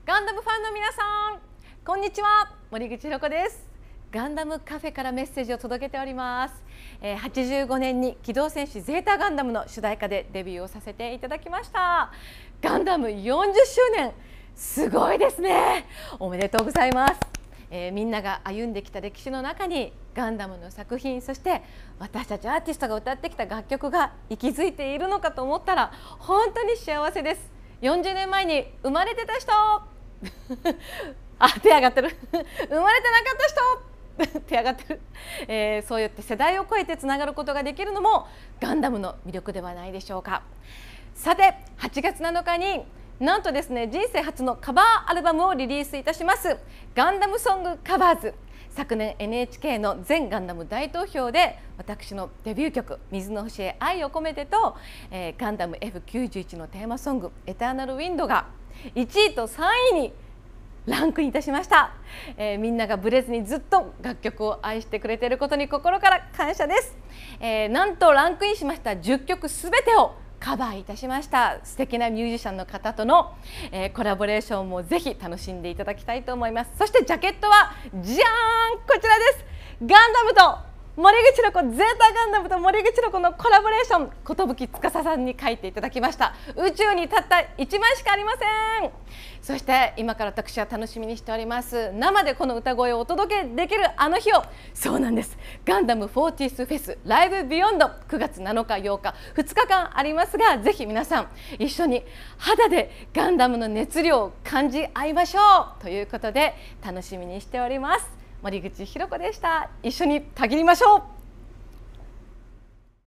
ガンダムファンの皆さん、こんにちは。森口博子です。ガンダムカフェからメッセージを届けております。85年に機動戦士ゼータガンダムの主題歌でデビューをさせていただきました。ガンダム40周年、すごいですね。おめでとうございます。みんなが歩んできた歴史の中にガンダムの作品、そして私たちアーティストが歌ってきた楽曲が息づいているのかと思ったら本当に幸せです。40年前に生まれてた人手上がってる生まれてなかった人手上がってる、そうやって世代を超えてつながることができるのもガンダムの魅力ではないでしょうか。さて8月7日になんとですね、人生初のカバーアルバムをリリースいたしますガンダムソングカバーズ。昨年 NHK の全ガンダム大投票で私のデビュー曲「水の星へ愛を込めて」と、ガンダム F91 のテーマソング「エターナルウィンド」が1位と3位にランクインいたしました。みんながブレずにずっと楽曲を愛してくれていることに心から感謝です。なんとランクインしました10曲すべてをカバーいたしました。素敵なミュージシャンの方との、コラボレーションもぜひ楽しんでいただきたいと思います。そしてジャケットはじゃーん、こちらです。ガンダムと森口博子、ゼータガンダムと森口博子のコラボレーション、寿司さんに書いていただきました。宇宙にたった1枚しかありません。そして今から私は楽しみにしております生でこの歌声をお届けできるあの日を。そうなんです、ガンダム 40th フェスライブビヨンド9月7日8日2日間ありますが、ぜひ皆さん一緒に肌でガンダムの熱量を感じ合いましょうということで楽しみにしております。森口博子でした。一緒にたぎりましょう。